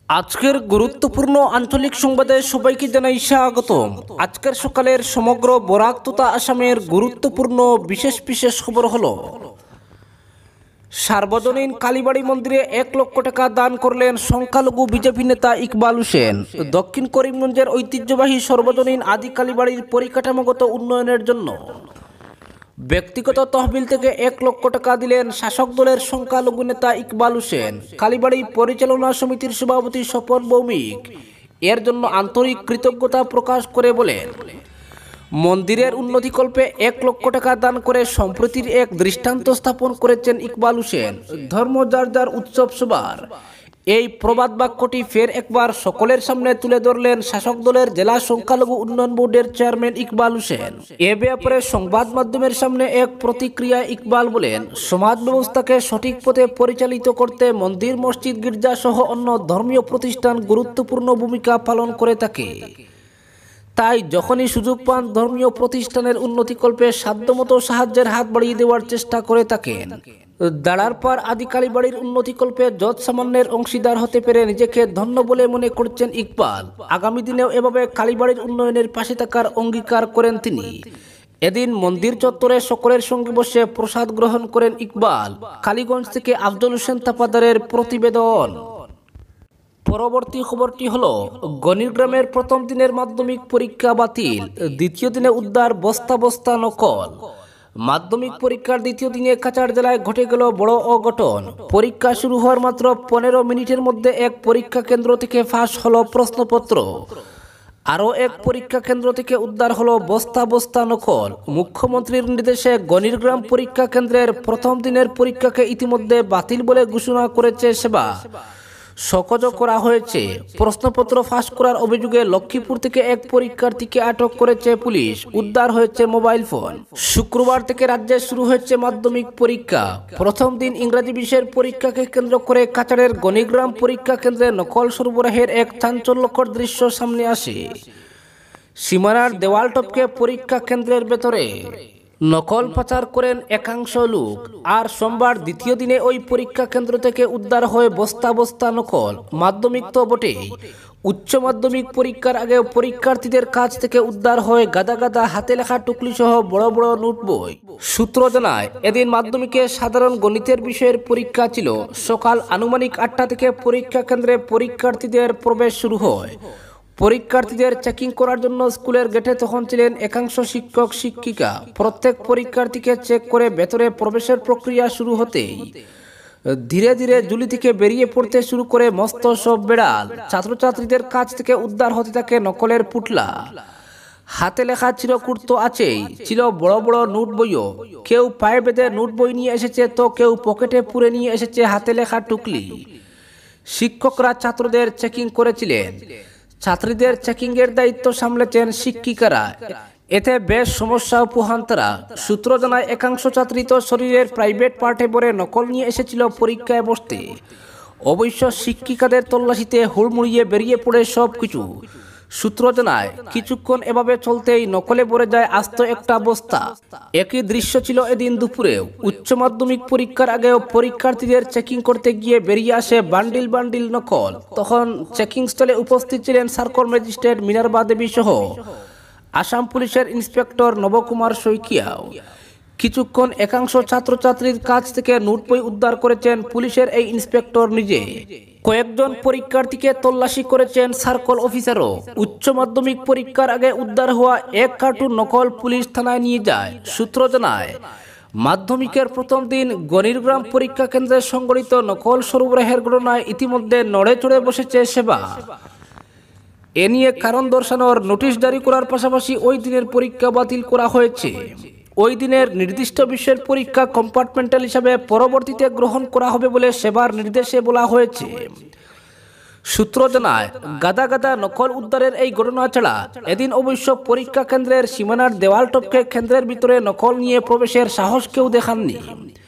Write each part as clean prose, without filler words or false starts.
আজকের গুরুত্বপূর্ণ আঞ্চলিক সংবাদে সবাইকে জানাই স্বাগতম। আজকের সকালের সমগ্র বরাক তথা আসামের গুরুত্বপূর্ণ বিশেষ বিশেষ খবর হলো, সার্বজনীন কালীবাড়ি মন্দিরে 1 লক্ষ টাকা দান করলেন সংখ্যালঘু বিজেপি নেতা ইকবাল হোসেন। দক্ষিণ করিমগঞ্জের ঐতিহ্যবাহী সর্বজনীন আদি কালীবাড়ির পরিকাঠামোগত উন্নয়নের জন্য ব্যক্তিগত তহবিল থেকে 1 লক্ষ টাকা দিলেন শাসক দলের সংখ্যালঘু নেতা ইকবাল হোসেন। কালীবাড়ি পরিচালনা সমিতির সভাপতি স্বপন ভৌমিক এর জন্য আন্তরিক কৃতজ্ঞতা প্রকাশ করে বলেন, মন্দিরের উন্নতিকল্পে 1 লক্ষ টাকা দান করে সম্প্রীতির এক দৃষ্টান্ত স্থাপন করেছেন ইকবাল হোসেন। ধর্ম যার যার উৎসব সবার, এই প্রবাদ বাক্যটি ফের একবার সকলের সামনে তুলে ধরলেন শাসক দলের জেলা সংখ্যালঘু উন্নয়ন বোর্ডের চেয়ারম্যান ইকবাল হোসেন। এ ব্যাপারে সংবাদ মাধ্যমের সামনে এক প্রতিক্রিয়ায় ইকবাল বলেন, সমাজ ব্যবস্থাকে সঠিক পথে পরিচালিত করতে মন্দির, মসজিদ, গির্জা সহ অন্য ধর্মীয় প্রতিষ্ঠান গুরুত্বপূর্ণ ভূমিকা পালন করে থাকে। তাই যখনই সুযোগ পান ধর্মীয় প্রতিষ্ঠানের উন্নতিকল্পে সাধ্যমতো সাহায্যের হাত বাড়িয়ে দেওয়ার চেষ্টা করে থাকেন। দাঁড়ার পর আদি কালীবাড়ির উন্নতিকল্পে যত সামান্যের অংশীদার হতে পেরে নিজেকে ধন্য বলে মনে করছেন ইকবাল। আগামী দিনেও এভাবে কালীবাড়ির উন্নয়নের পাশে থাকার অঙ্গীকার করেন তিনি। এদিন মন্দির চত্বরে সকলের সঙ্গে বসে প্রসাদ গ্রহণ করেন ইকবাল। কালীগঞ্জ থেকে আফজল হোসেন তাপাদারের প্রতিবেদন। পরবর্তী খবরটি হলো, গণিগ্রামের প্রথম দিনের মাধ্যমিক পরীক্ষা বাতিল, দ্বিতীয় দিনে উদ্ধার বস্তা বস্তা নকল। মাধ্যমিক পরীক্ষার দ্বিতীয় দিনে কাছাড় জেলায় ঘটে গেল বড় অঘটন। পরীক্ষা শুরু হওয়ার মাত্র 15 মিনিটের মধ্যে এক পরীক্ষা কেন্দ্র থেকে ফাঁস হলো প্রশ্নপত্র। আরও এক পরীক্ষা কেন্দ্র থেকে উদ্ধার হলো বস্তা বস্তা নকল। মুখ্যমন্ত্রীর নির্দেশে গণিগ্রাম পরীক্ষা কেন্দ্রের প্রথম দিনের পরীক্ষাকে ইতিমধ্যে বাতিল বলে ঘোষণা করেছে সেবা। সকজ করা হয়েছে। প্রশ্নপত্র ফাঁস করার অভিযোগে লক্ষ্মীপুর থেকে এক পরীক্ষার্থীকে আটক করেছে পুলিশ। উদ্ধার হয়েছে মোবাইল ফোন। শুক্রবার থেকে রাজ্যে শুরু হয়েছে মাধ্যমিক পরীক্ষা। প্রথম দিন ইংরেজি বিষয়ের পরীক্ষাকে কেন্দ্র করে কাছাড়ের গণিগ্রাম পরীক্ষা কেন্দ্রে নকল সরবরাহের এক চাঞ্চল্যকর দৃশ্য সামনে আসে। সীমানার দেওয়াল টপকে পরীক্ষা কেন্দ্রের ভেতরে নকল পাচার করেন একাংশ লোক। আর সোমবার দ্বিতীয় দিনে ওই পরীক্ষা কেন্দ্র থেকে উদ্ধার হয় বস্তা বস্তা নকল। মাধ্যমিক তো বটেই, উচ্চ মাধ্যমিক পরীক্ষার আগে পরীক্ষার্থীদের কাছ থেকে উদ্ধার হয় গাদা গাদা হাতে লেখা টুকলি সহ বড় বড় নোট বই। সূত্র জানায়, এদিন মাধ্যমিকে সাধারণ গণিতের বিষয়ের পরীক্ষা ছিল। সকাল আনুমানিক 8টা থেকে পরীক্ষা কেন্দ্রে পরীক্ষার্থীদের প্রবেশ শুরু হয়। পরীক্ষার্থীদের চেকিং করার জন্য স্কুলের গেটে তখন ছিলেন একাংশ শিক্ষক শিক্ষিকা। প্রত্যেক পরীক্ষার্থীকে চেক করে ভেতরে প্রবেশের প্রক্রিয়া শুরু হতেই ধীরে ধীরে ঝুলি থেকে বেরিয়ে পড়তে শুরু করে মস্ত সব বেড়াল। ছাত্রছাত্রীদের কাছ থেকে উদ্ধার হতে থাকে নকলের পুটলা। হাতে লেখা চিরকুট তো আছেই, ছিল বড় বড় নোট বইও। কেউ পায়ে বেঁধে নোট বই নিয়ে এসেছে, তো কেউ পকেটে পুরে নিয়ে এসেছে হাতে লেখা টুকলি। শিক্ষকরা ছাত্রদের চেকিং করেছিলেন। ছাত্রীদের চেকিং এর দায়িত্ব সামলেছেন শিক্ষিকারা। এতে বেশ সমস্যা পোহান তারা। সূত্র জানায়, একাংশ ছাত্রী তো শরীরের প্রাইভেট পার্টে ভরে নকল নিয়ে এসেছিল পরীক্ষায় বসতে। অবশ্য শিক্ষিকাদের তল্লাশিতে হুড়মুড়িয়ে বেরিয়ে পড়ে সব কিছু। সূত্র জানায়, কিছুক্ষণ এভাবে চলতেই নকলে ভরে যায় আস্ত একটা বস্তা। একই দৃশ্য ছিল এদিন দুপুরেও। উচ্চ মাধ্যমিক পরীক্ষার আগেও পরীক্ষার্থীদের চেকিং করতে গিয়ে বেরিয়ে আসে বান্ডিল বান্ডিল নকল। তখন চেকিং স্থলে উপস্থিত ছিলেন সার্কল ম্যাজিস্ট্রেট মিনার্বা দেবী সহ আসাম পুলিশের ইন্সপেক্টর নবকুমার শইকিয়াও। কিছুক্ষণ একাংশ ছাত্রছাত্রীর কাছ থেকে নোট বই উদ্ধার করেছেন পুলিশের এই ইন্সপেক্টর নিজে। কয়েকজন পরীক্ষার্থীকে তল্লাশি করেছেন সার্কল অফিসারও। উচ্চ মাধ্যমিক পরীক্ষার আগে উদ্ধার হওয়া 1 কার্টুন নকল পুলিশ থানায় নিয়ে যায়। সূত্র জানায়, মাধ্যমিকের প্রথম দিন গণিগ্রাম পরীক্ষা কেন্দ্রে সংঘটিত নকল সরবরাহের ঘটনায় ইতিমধ্যে নড়ে চড়ে বসেছে সেবা। এ নিয়ে কারণ দর্শানোর নোটিশ জারি করার পাশাপাশি ওই দিনের পরীক্ষা বাতিল করা হয়েছে। ওই দিনের নির্দিষ্ট বিষয়ের পরীক্ষা কম্পার্টমেন্টাল হিসাবে পরবর্তীতে গ্রহণ করা হবে বলে সেবার নির্দেশে বলা হয়েছে। সূত্র জানায়, গাদা গাদা নকল উদ্ধারের এই ঘটনা ছাড়া এদিন অবশ্য পরীক্ষা কেন্দ্রের সীমানার দেওয়াল টপকে কেন্দ্রের ভিতরে নকল নিয়ে প্রবেশের সাহস কেউ দেখাননি।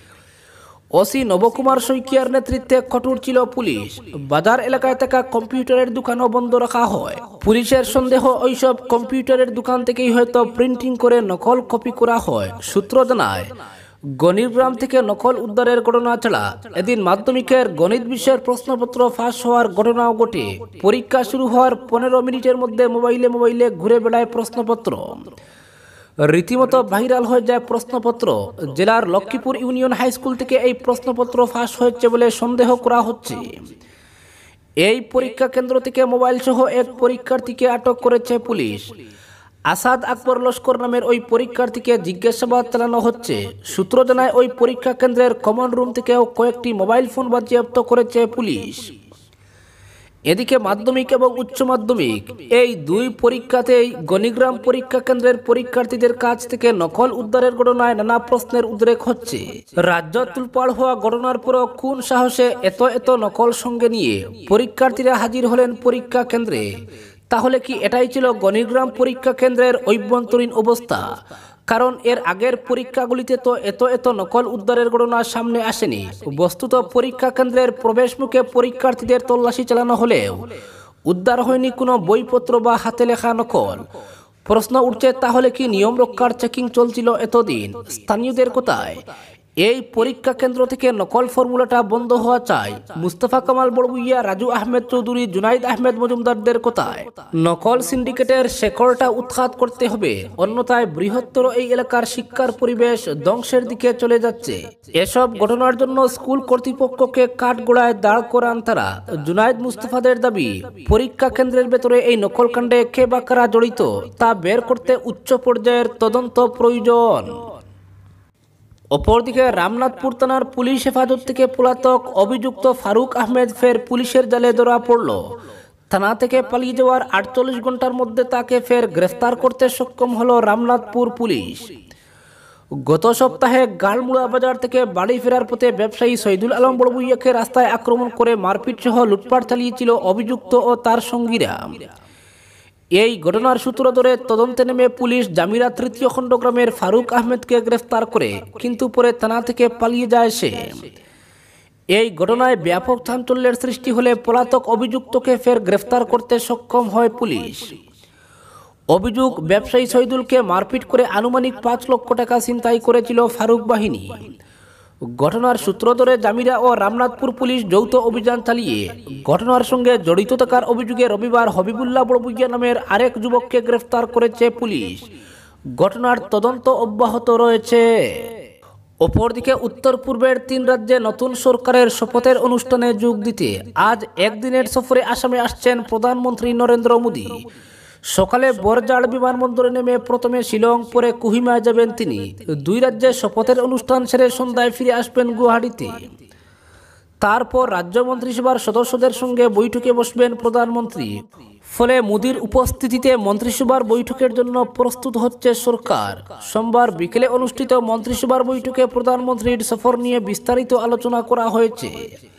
ওসি নবকুমার শইকিয়ার নেতৃত্বে কঠোর ছিল পুলিশ। বাজার এলাকায় থাকা কম্পিউটারের দোকানও বন্ধ রাখা হয়। পুলিশের সন্দেহ ওইসব কম্পিউটারের দোকান থেকেই হয়তো প্রিন্টিং করে নকল কপি করা হয়। সূত্র জানায়, গণিগ্রাম থেকে নকল উদ্ধারের ঘটনা ছাড়া এদিন মাধ্যমিকের গণিত বিষয়ের প্রশ্নপত্র ফাঁস হওয়ার ঘটনাও ঘটে। পরীক্ষা শুরু হওয়ার 15 মিনিটের মধ্যে মোবাইলে ঘুরে বেড়ায় প্রশ্নপত্র। রীতিমতো ভাইরাল হয়ে যায় প্রশ্নপত্র। জেলার লক্ষ্মীপুর ইউনিয়ন হাই স্কুল থেকে এই প্রশ্নপত্র ফাঁস হয়েছে বলে সন্দেহ করা হচ্ছে। এই পরীক্ষা কেন্দ্র থেকে মোবাইল সহ এক পরীক্ষার্থীকে আটক করেছে পুলিশ। আসাদ আকবর লস্কর নামের ওই পরীক্ষার্থীকে জিজ্ঞাসাবাদ চালানো হচ্ছে। সূত্র জানায় ওই পরীক্ষা কেন্দ্রের কমন রুম থেকেও কয়েকটি মোবাইল ফোন বাজেয়াপ্ত করেছে পুলিশ। এদিকে মাধ্যমিক এবং উচ্চ মাধ্যমিক এই দুই পরীক্ষাতেই গণিগ্রাম পরীক্ষা কেন্দ্রের পরীক্ষার্থীদের কাছ থেকে নকল উদ্ধারের ঘটনায় নানা প্রশ্নের উদ্রেক হচ্ছে। রাজ্য তুলপাড় হওয়া ঘটনার পরও কোন সাহসে এত নকল সঙ্গে নিয়ে পরীক্ষার্থীরা হাজির হলেন পরীক্ষা কেন্দ্রে? তাহলে কি এটাই ছিল গণিগ্রাম পরীক্ষা কেন্দ্রের অভ্যন্তরীণ অবস্থা? কারণ এর আগের পরীক্ষাগুলিতে তো এত নকল উদ্ধারের ঘটনা সামনে আসেনি। বস্তুত পরীক্ষা কেন্দ্রের প্রবেশ মুখে পরীক্ষার্থীদের তল্লাশি চালানো হলেও উদ্ধার হয়নি কোনো বইপত্র বা হাতে লেখা নকল। প্রশ্ন উঠছে, তাহলে কি নিয়ম রক্ষার চেকিং চলছিল এতদিন? স্থানীয়দের কথায় এই পরীক্ষা কেন্দ্র থেকে নকল ফর্মুলাটা বন্ধ হওয়া চাই। মুস্তফা কামাল বড়বুইয়া, রাজু আহমেদ চৌধুরী, জুনাইদ আহমেদ মজুমদারদের কথায় নকল সিন্ডিকেটের শেকড়টা উৎখাত করতে হবে, অন্যথায় বৃহত্তর এই এলাকার শিক্ষার পরিবেশ ধ্বংসের দিকে চলে যাচ্ছে। এসব ঘটনার জন্য স্কুল কর্তৃপক্ষকে কাঠগোড়ায় দাঁড় করান তারা। জুনাইদ মুস্তফাদের দাবি, পরীক্ষা কেন্দ্রের ভেতরে এই নকল কাণ্ডে কে বা কারা জড়িত তা বের করতে উচ্চ পর্যায়ের তদন্ত প্রয়োজন। অপরদিকে রামনাথপুর থানার পুলিশ হেফাজত থেকে পলাতক অভিযুক্ত ফারুক আহমেদ ফের পুলিশের জালে ধরা পড়ল। থানা থেকে পালিয়ে যাওয়ার 48 ঘন্টার মধ্যে তাকে ফের গ্রেফতার করতে সক্ষম হলো রামনাথপুর পুলিশ। গত সপ্তাহে গালমুড়া বাজার থেকে বাড়ি ফেরার পথে ব্যবসায়ী শহীদুল আলম বড়বুইয়াকে রাস্তায় আক্রমণ করে মারপিট সহ লুটপাট চালিয়েছিল অভিযুক্ত ও তার সঙ্গীরা। এই ঘটনার সূত্র ধরে তদন্তে নেমে পুলিশ জামিরা তৃতীয় খণ্ড গ্রামের ফারুক আহমেদকে গ্রেফতার করে, কিন্তু পরে থানা থেকে পালিয়ে যায় সে। এই ঘটনায় ব্যাপক চাঞ্চল্যের সৃষ্টি হলে পলাতক অভিযুক্তকে ফের গ্রেফতার করতে সক্ষম হয় পুলিশ। অভিযোগ, ব্যবসায়ী শহীদুলকে মারপিট করে আনুমানিক 5 লক্ষ টাকা ছিনতাই করেছিল ফারুক বাহিনী। ঘটনার সূত্র ধরে জামিরা ও রামনাথপুর পুলিশ যৌথ অভিযান চালিয়ে ঘটনার সঙ্গে জড়িত থাকার অভিযোগে রবিবার হবিবুল্লাহ বড়বুইয়া নামের আরেক যুবককে গ্রেফতার করেছে পুলিশ। ঘটনার তদন্ত অব্যাহত রয়েছে। অপরদিকে উত্তর পূর্বের 3 রাজ্যে নতুন সরকারের শপথের অনুষ্ঠানে যোগ দিতে আজ একদিনের সফরে আসামে আসছেন প্রধানমন্ত্রী নরেন্দ্র মোদী। সকালে বরজাড় বিমানবন্দরে নেমে প্রথমে শিলং, পরে কোহিমায় যাবেন তিনি। 2 রাজ্যে শপথের অনুষ্ঠান সেরে সন্ধ্যায় ফিরে আসবেন গুয়াহাটিতে। তারপর রাজ্য মন্ত্রিসভার সদস্যদের সঙ্গে বৈঠকে বসবেন প্রধানমন্ত্রী। ফলে মোদির উপস্থিতিতে মন্ত্রিসভার বৈঠকের জন্য প্রস্তুত হচ্ছে সরকার। সোমবার বিকেলে অনুষ্ঠিত মন্ত্রিসভার বৈঠকে প্রধানমন্ত্রীর সফর নিয়ে বিস্তারিত আলোচনা করা হয়েছে।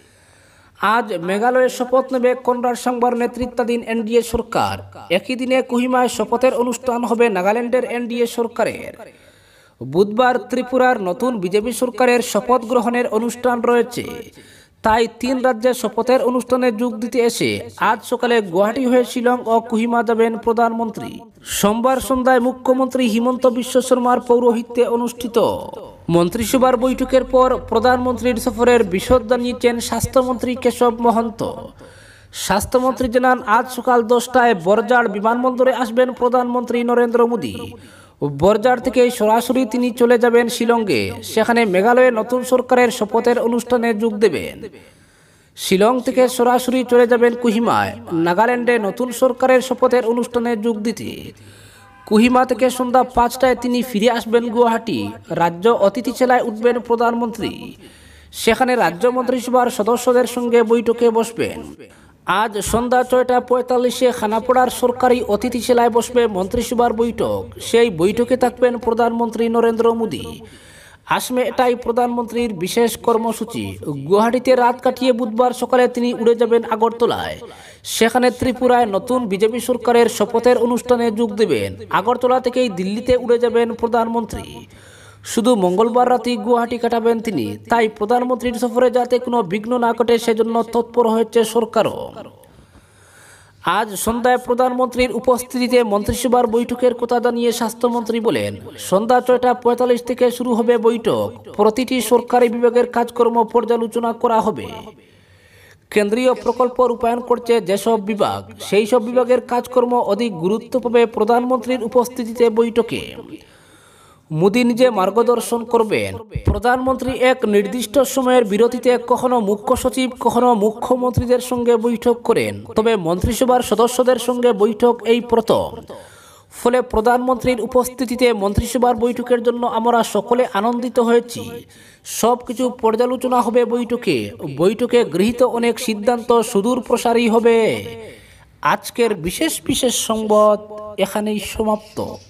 আজ মেঘালয়ে শপথ নেবে কনরাড সাংবার নেতৃত্বাধীন এনডিএ সরকার। একই দিনে কোহিমায় শপথের অনুষ্ঠান হবে নাগাল্যান্ডের এনডিএ সরকারের। বুধবার ত্রিপুরার নতুন বিজেপি সরকারের শপথ গ্রহণের অনুষ্ঠান রয়েছে। তাই 3 রাজ্যের শপথের অনুষ্ঠানে যোগ দিতে এসে আজ সকালে গুয়াহাটি হয়ে শিলং ও কোহিমা যাবেন প্রধানমন্ত্রী। সোমবার সন্ধ্যায় মুখ্যমন্ত্রী হিমন্ত বিশ্ব শর্মার পৌরোহিত্যে অনুষ্ঠিত মন্ত্রিসভার বৈঠকের পর প্রধানমন্ত্রীর সফরের বিশদ জানিয়েছেন স্বাস্থ্যমন্ত্রী কেশব মহন্ত। স্বাস্থ্যমন্ত্রী জানান, আজ সকাল 10টায় বরজাড় বিমানবন্দরে আসবেন প্রধানমন্ত্রী নরেন্দ্র মোদী। বরজাড় থেকে সরাসরি তিনি চলে যাবেন শিলংয়ে। সেখানে মেঘালয়ে নতুন সরকারের শপথের অনুষ্ঠানে যোগ দেবেন। শিলং থেকে সরাসরি চলে যাবেন কোহিমায়, নাগাল্যান্ডে নতুন সরকারের শপথের অনুষ্ঠানে যোগ দিতে। কোহিমা থেকে সন্ধ্যা 5টায় তিনি ফিরে আসবেন গুয়াহাটি। রাজ্য অতিথিশালায় উঠবেন প্রধানমন্ত্রী। সেখানে রাজ্য মন্ত্রিসভার সদস্যদের সঙ্গে বৈঠকে বসবেন। আজ সন্ধ্যা 6:45-এ খানাপাড়ার সরকারি অতিথিশালায় বসবে মন্ত্রিসভার বৈঠক। সেই বৈঠকে থাকবেন প্রধানমন্ত্রী নরেন্দ্র মোদী। আসমে এটাই প্রধানমন্ত্রীর বিশেষ কর্মসূচি। গুয়াহাটিতে রাত কাটিয়ে বুধবার সকালে তিনি উড়ে যাবেন আগরতলায়। সেখানে ত্রিপুরায় নতুন বিজেপি সরকারের শপথের অনুষ্ঠানে যোগ দেবেন। আগরতলা থেকেই দিল্লিতে উড়ে যাবেন প্রধানমন্ত্রী। শুধু মঙ্গলবার রাতেই গুয়াহাটি কাটাবেন তিনি। তাই প্রধানমন্ত্রীর সফরে যাতে কোনো বিঘ্ন না ঘটে সেজন্য তৎপর হয়েছে সরকারও। আজ সন্ধ্যায় প্রধানমন্ত্রীর উপস্থিতিতে মন্ত্রিসভার বৈঠকের কথা জানিয়ে স্বাস্থ্যমন্ত্রী বলেন, সন্ধ্যা 6:45 থেকে শুরু হবে বৈঠক। প্রতিটি সরকারি বিভাগের কাজকর্ম পর্যালোচনা করা হবে। কেন্দ্রীয় প্রকল্প রূপায়ণ করছে যেসব বিভাগ, সেই সব বিভাগের কাজকর্ম অধিক গুরুত্ব পাবে প্রধানমন্ত্রীর উপস্থিতিতে বৈঠকে। মোদি নিজে মার্গদর্শন করবেন। প্রধানমন্ত্রী এক নির্দিষ্ট সময়ের বিরতিতে কখনো মুখ্য সচিব, কখনো মুখ্যমন্ত্রীদের সঙ্গে বৈঠক করেন, তবে মন্ত্রিসভার সদস্যদের সঙ্গে বৈঠক এই প্রথম। ফলে প্রধানমন্ত্রীর উপস্থিতিতে মন্ত্রিসভার বৈঠকের জন্য আমরা সকলে আনন্দিত হয়েছি। সব কিছু পর্যালোচনা হবে বৈঠকে গৃহীত অনেক সিদ্ধান্ত সুদূর প্রসারী হবে। আজকের বিশেষ সংবাদ এখানেই সমাপ্ত।